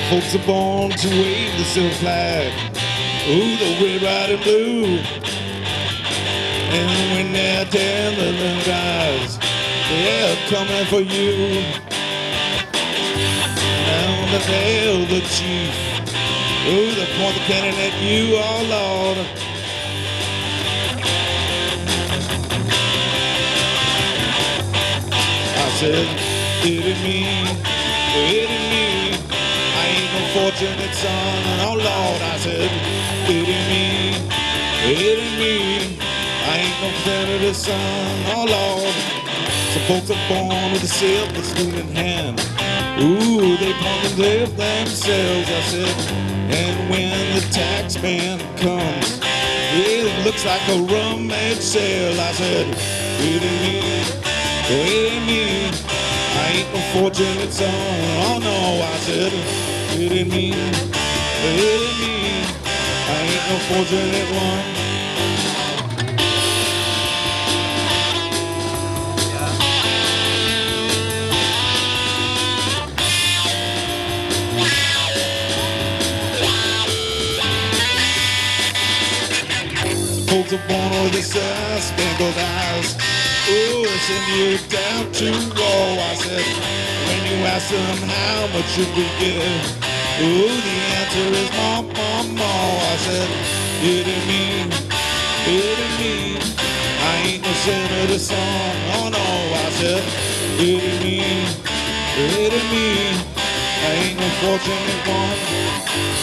Folks are born to wave the silver flag. Ooh, the red, white, and blue. And when they're telling the guys, they're coming for you. Now that they're the chief. Ooh, they point the cannon at you, oh Lord. I said, it ain't me, it ain't me. I ain't no fortunate son, oh Lord. I said, it ain't me, it ain't me. I ain't no senator's son, oh Lord. Some folks are born with a silver spoon in hand. Ooh, they pump and live themselves, I said. And when the tax man comes, it looks like a rummage sale. I said, it ain't me, it ain't me. I ain't no fortunate son, oh no. I said, it ain't me, it ain't me. I ain't no fortunate one. Folks are born with the spangled eyes. Ooh, they send you down to war. I said, when you ask them how much should we give, ooh, the answer is more, more, more. I said, it ain't me, it ain't me. I ain't no senator's son, oh no. I said, it ain't me, it ain't me. I ain't no fortunate one.